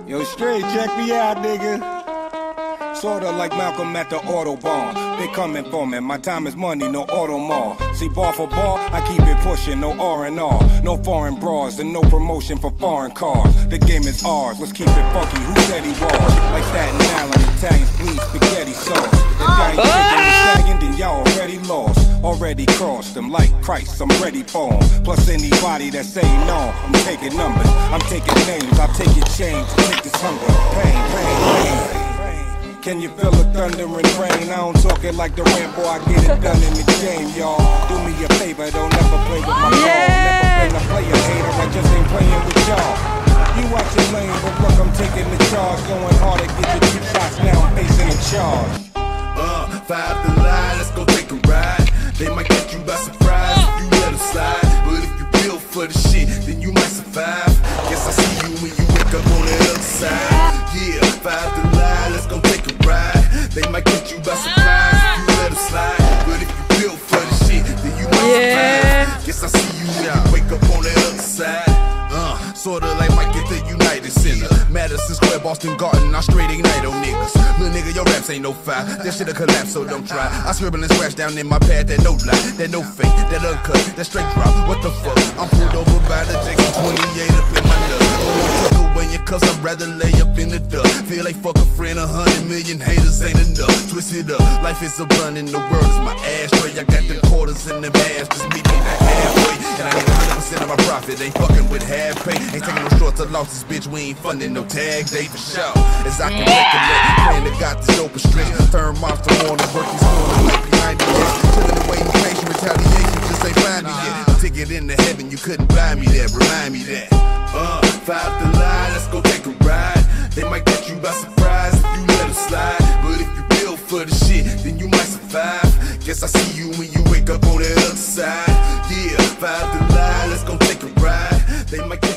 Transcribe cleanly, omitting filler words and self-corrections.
Yo, straight, check me out, nigga. Sorta like Malcolm at the Autobahn. They coming for me, my time is money, no Automall. See, bar for bar, I keep it pushing, no R&R. No foreign bras and no promotion for foreign cars. The game is ours, let's keep it funky, who said he was? Like Staten Island, Italians bleed spaghetti sauce. If y'all ain't taking the stallion, then y'all already lost. Already crossed them like Christ, I'm ready for them. Plus anybody that say no, I'm taking numbers. I'm taking names, I'll take your change, take this hunger. Pain, pain, pain. Can you feel the thunder and rain? I don't talk it like the Rambo, I get it done in the game, y'all. Do me a favor, don't ever play with my ball. Never been a player hater, I just ain't playing with y'all. You watch your lane, but look, I'm taking the charge. Going hard to get your 2 shots, now I'm facing a charge. 5 to lie, let's go take a ride. They might catch you by surprise if you let them slide. But if you build for the shit, then you might survive. Guess I see you when you wake up on the other side. Yeah, 5 to lie, let's go take a ride. They might catch you by surprise if you let them slide. But if you build for the shit, then you might survive. Guess I see you when you wake up on the other side. Sorta like Mike at the United Center, Madison Square, Boston Garden, I straight ignite on niggas. Little nigga, your raps ain't no fire, that shit'll collapse, so don't try. I scribble and scratch down in my pad, that no lie, that no fake, that uncut, that straight drop. What the fuck? I'm pulled over by the JK28 up in my nut. Tuck away your cuss, I'd rather lay up in the duck. Feel like fuck a friend, 100 million haters ain't enough. Twist it up, life is a blunt and the world is my ashtray. I got the quarters in the ass, just meet me the halfway. And I need 100% of my profit, ain't fucking with half pay. Ain't taking no shorts or losses, bitch, we ain't funding no tag day for sure. As I can recollect, praying to God this open stretch. Turn monster on the work, he's going like behind the yet. Chillin' away in patient retaliation, just ain't find me yet. A ticket into heaven, you couldn't buy me that, remind me that. 5 to lie, let's go take a ride. They might catch you by surprise if you let them slide. But if you build for the shit, then you might survive. Guess I see you when you wake up on the other side. Yeah, 5 to lie, let's go take a ride. They might